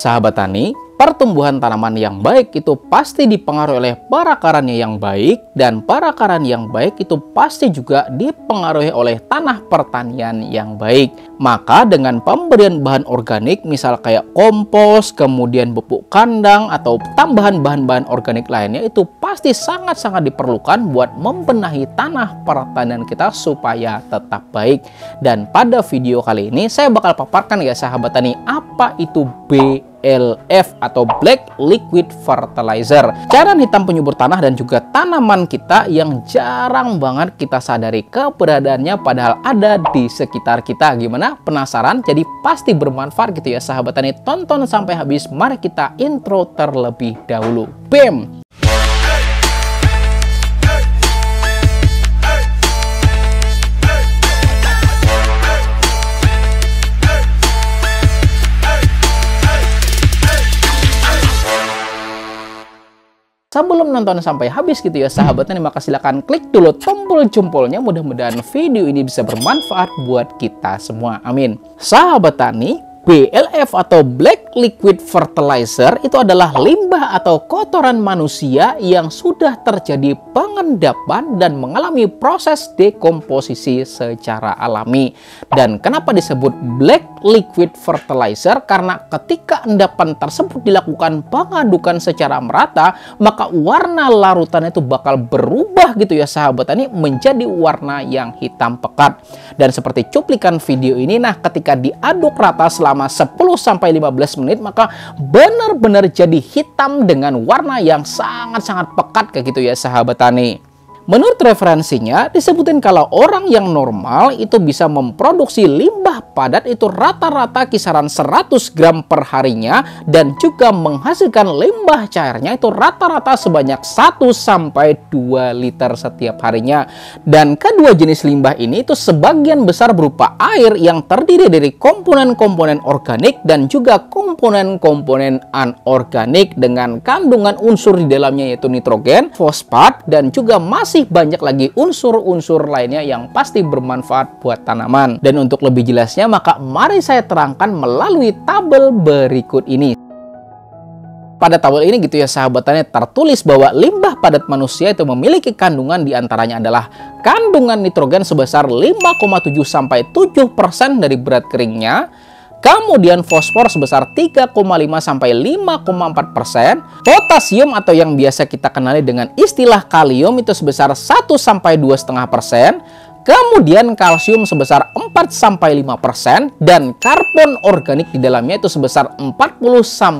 sahabat tani, pertumbuhan tanaman yang baik itu pasti dipengaruhi oleh perakarannya yang baik, dan perakaran yang baik itu pasti juga dipengaruhi oleh tanah pertanian yang baik. Maka dengan pemberian bahan organik misal kayak kompos, kemudian pupuk kandang atau tambahan bahan-bahan organik lainnya itu pasti sangat-sangat diperlukan buat membenahi tanah pertanian kita supaya tetap baik. Dan pada video kali ini saya bakal paparkan ya sahabat tani, apa itu BLF atau Black Liquid Fertilizer, cairan hitam penyubur tanah dan juga tanaman kita yang jarang banget kita sadari keberadaannya padahal ada di sekitar kita. Gimana? Penasaran? Jadi pasti bermanfaat gitu ya sahabat tani. Tonton sampai habis. Mari kita intro terlebih dahulu. BAM! Sebelum nonton sampai habis gitu ya sahabat tani, maka silahkan klik dulu tombol jempolnya. Mudah-mudahan video ini bisa bermanfaat buat kita semua. Amin. Sahabat tani, BLF atau Black Liquid Fertilizer itu adalah limbah atau kotoran manusia yang sudah terjadi pengendapan dan mengalami proses dekomposisi secara alami. Dan kenapa disebut Black Liquid Fertilizer? Karena ketika endapan tersebut dilakukan pengadukan secara merata, maka warna larutan itu bakal berubah gitu ya sahabat tani menjadi warna yang hitam pekat. Dan seperti cuplikan video ini, nah ketika diaduk rata selama 10-15 menit maka benar-benar jadi hitam dengan warna yang sangat-sangat pekat kayak gitu ya sahabat tani. Menurut referensinya disebutin kalau orang yang normal itu bisa memproduksi limbah padat itu rata-rata kisaran 100 gram per harinya, dan juga menghasilkan limbah cairnya itu rata-rata sebanyak 1-2 liter setiap harinya. Dan kedua jenis limbah ini itu sebagian besar berupa air yang terdiri dari komponen-komponen organik dan juga komponen-komponen anorganik dengan kandungan unsur di dalamnya yaitu nitrogen, fosfat, dan juga masih banyak lagi unsur-unsur lainnya yang pasti bermanfaat buat tanaman. Dan untuk lebih jelasnya maka mari saya terangkan melalui tabel berikut ini. Pada tabel ini gitu ya sahabat tani tertulis bahwa limbah padat manusia itu memiliki kandungan diantaranya adalah kandungan nitrogen sebesar 5,7-7% dari berat keringnya, kemudian fosfor sebesar 3,5-5,4%, potasium atau yang biasa kita kenali dengan istilah kalium itu sebesar 1-2,5%, kemudian kalsium sebesar 4-5%, dan karbon organik di dalamnya itu sebesar 40-55%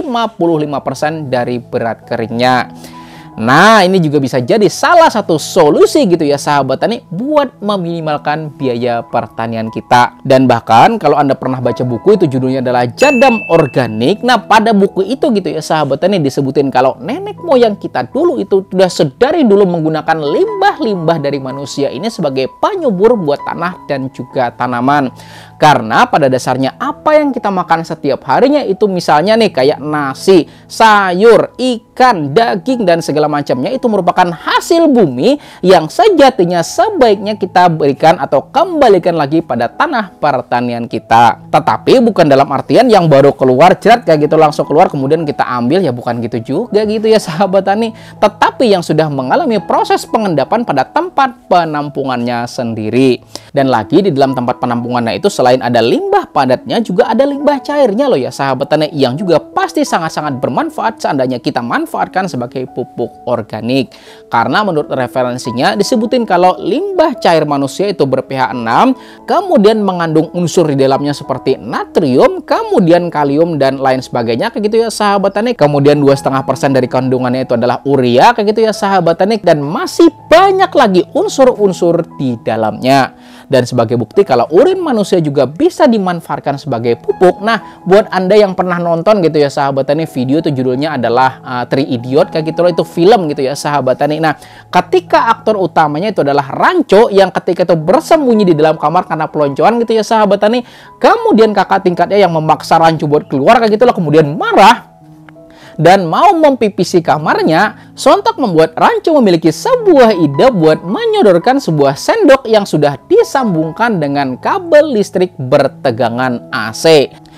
dari berat keringnya. Nah, ini juga bisa jadi salah satu solusi gitu ya sahabat tani buat meminimalkan biaya pertanian kita. Dan bahkan kalau Anda pernah baca buku itu judulnya adalah Jadam Organik. Nah, pada buku itu gitu ya sahabat tani disebutin kalau nenek moyang kita dulu itu sudah sedari dulu menggunakan limbah-limbah dari manusia ini sebagai penyubur buat tanah dan juga tanaman. Karena pada dasarnya apa yang kita makan setiap harinya itu misalnya nih kayak nasi, sayur, ikan, daging, dan segala macamnya itu merupakan hasil bumi yang sejatinya sebaiknya kita berikan atau kembalikan lagi pada tanah pertanian kita. Tetapi bukan dalam artian yang baru keluar jerat kayak gitu langsung keluar kemudian kita ambil, ya bukan gitu juga gitu ya sahabat tani. Tetapi yang sudah mengalami proses pengendapan pada tempat penampungannya sendiri. Dan lagi di dalam tempat penampungannya itu selain ada limbah padatnya juga ada limbah cairnya loh ya sahabat tani, yang juga pasti sangat-sangat bermanfaat seandainya kita manfaatkan sebagai pupuk organik. Karena menurut referensinya disebutin kalau limbah cair manusia itu ber-pH 6, kemudian mengandung unsur di dalamnya seperti natrium, kemudian kalium dan lain sebagainya kayak gitu ya sahabat tani. Kemudian 2,5% dari kandungannya itu adalah urea kayak gitu ya sahabat tani, dan masih banyak lagi unsur-unsur di dalamnya. Dan sebagai bukti kalau urin manusia juga bisa dimanfaatkan sebagai pupuk. Nah, buat Anda yang pernah nonton gitu ya sahabat tani, video itu judulnya adalah Three Idiot kayak gitu loh, itu film gitu ya sahabat tani. Nah, ketika aktor utamanya itu adalah Rancho yang ketika itu bersembunyi di dalam kamar karena peloncoan gitu ya sahabat tani. Kemudian kakak tingkatnya yang memaksa Rancho buat keluar kayak gitu loh, kemudian marah dan mau mempipisi kamarnya, sontak membuat Rancho memiliki sebuah ide buat menyodorkan sebuah sendok yang sudah disambungkan dengan kabel listrik bertegangan AC.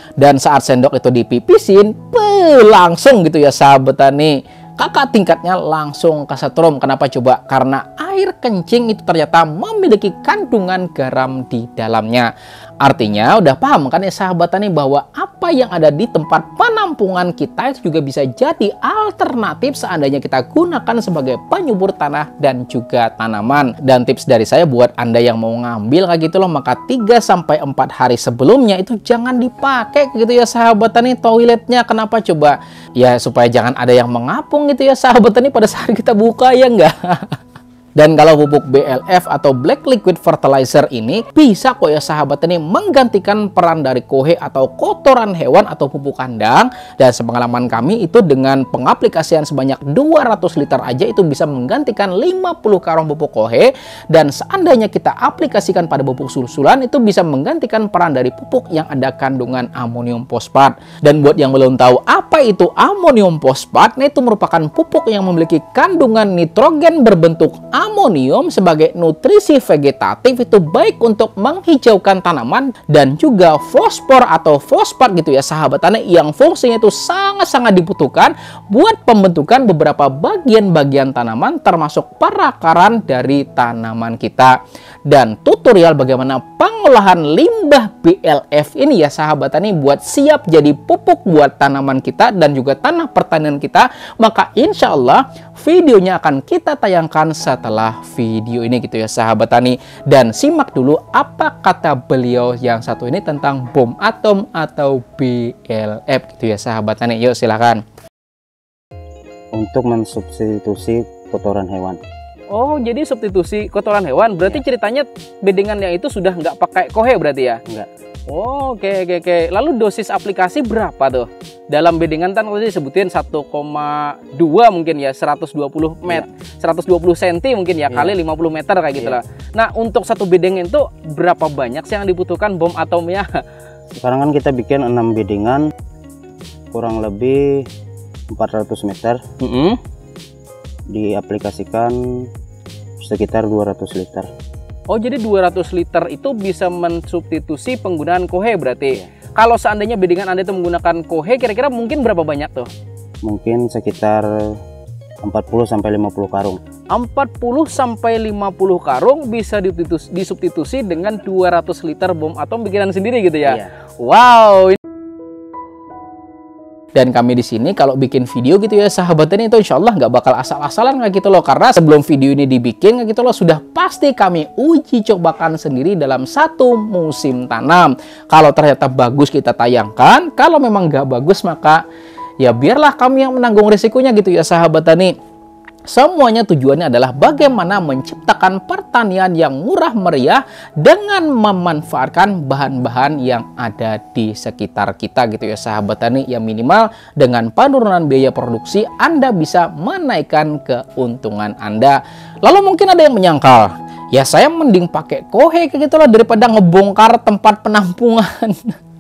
Dan saat sendok itu dipipisin, langsung gitu ya sahabat tani, kakak tingkatnya langsung kesetrum. Kenapa coba? Karena air kencing itu ternyata memiliki kandungan garam di dalamnya. Artinya udah paham kan ya sahabat tani bahwa apa yang ada di tempat penampungan kita itu juga bisa jadi alternatif seandainya kita gunakan sebagai penyubur tanah dan juga tanaman. Dan tips dari saya buat Anda yang mau ngambil kayak gitu loh, maka 3-4 hari sebelumnya itu jangan dipakai gitu ya sahabat tani toiletnya. Kenapa coba? Ya supaya jangan ada yang mengapung gitu ya sahabat tani pada saat kita buka, ya enggak? Dan kalau pupuk BLF atau Black Liquid Fertilizer ini bisa kok ya sahabat tani menggantikan peran dari kohe atau kotoran hewan atau pupuk kandang. Dan sepengalaman kami itu dengan pengaplikasian sebanyak 200 liter aja itu bisa menggantikan 50 karung pupuk kohe. Dan seandainya kita aplikasikan pada pupuk susulan itu bisa menggantikan peran dari pupuk yang ada kandungan amonium fosfat. Dan buat yang belum tahu apa itu amonium fosfat, nah itu merupakan pupuk yang memiliki kandungan nitrogen berbentuk amonium sebagai nutrisi vegetatif, itu baik untuk menghijaukan tanaman, dan juga fosfor atau fosfat gitu ya sahabat tani yang fungsinya itu sangat-sangat dibutuhkan buat pembentukan beberapa bagian-bagian tanaman termasuk perakaran dari tanaman kita. Dan tutorial bagaimana pengolahan limbah BLF ini ya sahabat tani buat siap jadi pupuk buat tanaman kita dan juga tanah pertanian kita, maka insya Allah videonya akan kita tayangkan setelah video ini gitu ya sahabat tani. Dan simak dulu apa kata beliau yang satu ini tentang bom atom atau BLF gitu ya sahabat tani. Yuk silakan. Untuk mensubstitusi kotoran hewan. Oh, jadi substitusi kotoran hewan. Berarti ceritanya bedengannya itu sudah nggak pakai kohe berarti ya? Enggak. Oh, oke. Lalu dosis aplikasi berapa tuh? Dalam bedengan kan tadi disebutin 1,2 mungkin ya, 120 meter, 120 cm mungkin ya, kali 50 meter kayak gitu lah. Nah, untuk satu bedengan itu berapa banyak sih yang dibutuhkan bom atomnya? Sekarang kan kita bikin 6 bedengan, kurang lebih 400 meter. Diaplikasikan sekitar 200 liter. Oh, jadi 200 liter itu bisa mensubstitusi penggunaan kohe berarti. Kalau seandainya bedengan Anda itu menggunakan kohe, kira-kira mungkin berapa banyak tuh? Mungkin sekitar 40-50 karung. 40-50 karung bisa disubstitusi dengan 200 liter bom atom bikinan sendiri gitu ya? Iya. Wow. Dan kami di sini kalau bikin video gitu ya sahabat ini itu insya Allah nggak bakal asal-asalan kayak gitu loh. Karena sebelum video ini dibikin kayak gitu loh sudah pasti kami uji cobakan sendiri dalam satu musim tanam. Kalau ternyata bagus kita tayangkan, kalau memang nggak bagus maka ya biarlah kami yang menanggung risikonya gitu ya sahabat tani. Semuanya tujuannya adalah bagaimana menciptakan pertanian yang murah meriah dengan memanfaatkan bahan-bahan yang ada di sekitar kita gitu ya sahabat tani. Ya minimal dengan penurunan biaya produksi Anda bisa menaikkan keuntungan Anda. Lalu mungkin ada yang menyangkal, ya saya mending pakai kohe kayak gitulah daripada ngebongkar tempat penampungan.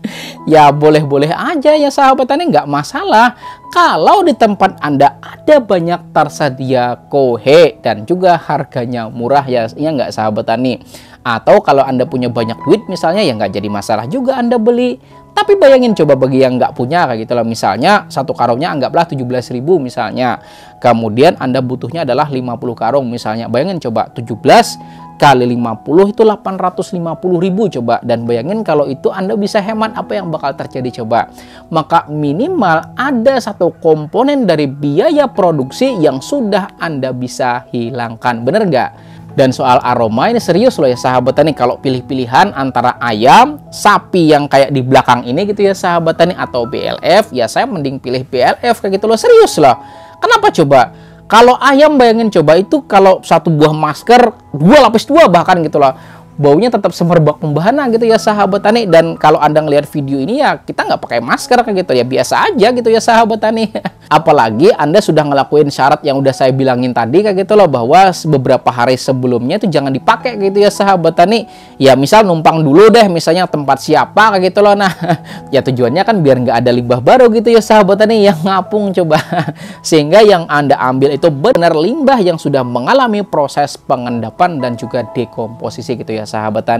Ya boleh-boleh aja ya sahabat tani, nggak masalah. Kalau di tempat Anda ada banyak tersedia kohe dan juga harganya murah ya nggak sahabat tani. Atau kalau Anda punya banyak duit misalnya ya nggak jadi masalah juga Anda beli. Tapi bayangin coba bagi yang nggak punya kayak gitu lah. Misalnya satu karungnya anggaplah 17.000 misalnya. Kemudian Anda butuhnya adalah 50 karung misalnya. Bayangin coba 17 kali 50 itu 850.000 coba. Dan bayangin kalau itu Anda bisa hemat apa yang bakal terjadi coba. Maka minimal ada satu komponen dari biaya produksi yang sudah Anda bisa hilangkan. Bener nggak? Dan soal aroma ini serius loh ya sahabat tani. Kalau pilih-pilihan antara ayam, sapi yang kayak di belakang ini gitu ya sahabat tani, atau BLF, ya saya mending pilih BLF kayak gitu loh. Serius loh. Kenapa coba? Kalau ayam bayangin coba itu kalau satu buah masker 2 lapis 2 bahkan gitu loh. Baunya tetap semerbak membahana gitu ya sahabat tani. Dan kalau Anda ngelihat video ini ya kita nggak pakai masker kayak gitu ya, biasa aja gitu ya sahabat tani. Apalagi Anda sudah ngelakuin syarat yang udah saya bilangin tadi kayak gitu loh, bahwa beberapa hari sebelumnya itu jangan dipakai gitu ya sahabat tani. Ya misal numpang dulu deh misalnya tempat siapa kayak gitu loh. Nah ya tujuannya kan biar nggak ada limbah baru gitu ya sahabat tani yang ngapung coba. Sehingga yang Anda ambil itu benar limbah yang sudah mengalami proses pengendapan dan juga dekomposisi gitu ya sahabat tani.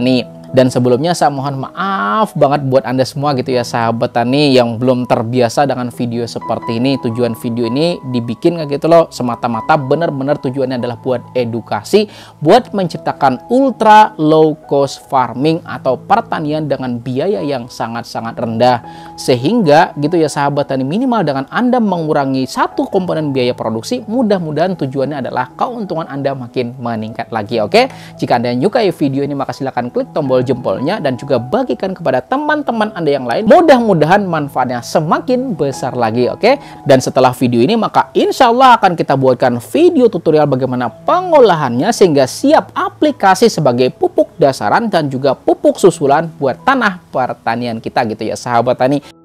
Dan sebelumnya saya mohon maaf banget buat Anda semua gitu ya sahabat tani yang belum terbiasa dengan video seperti ini. Tujuan video ini dibikin kayak gitu loh, semata-mata benar-benar tujuannya adalah buat edukasi, buat menciptakan ultra low cost farming atau pertanian dengan biaya yang sangat-sangat rendah. Sehingga gitu ya sahabat tani, minimal dengan Anda mengurangi satu komponen biaya produksi, mudah-mudahan tujuannya adalah keuntungan Anda makin meningkat lagi. Oke, jika Anda menyukai video ini maka silahkan klik tombol jempolnya dan juga bagikan kepada teman-teman Anda yang lain. Mudah-mudahan manfaatnya semakin besar lagi. Oke, dan setelah video ini maka insya Allah akan kita buatkan video tutorial bagaimana pengolahannya sehingga siap aplikasi sebagai pupuk dasaran dan juga pupuk susulan buat tanah pertanian kita gitu ya sahabat tani.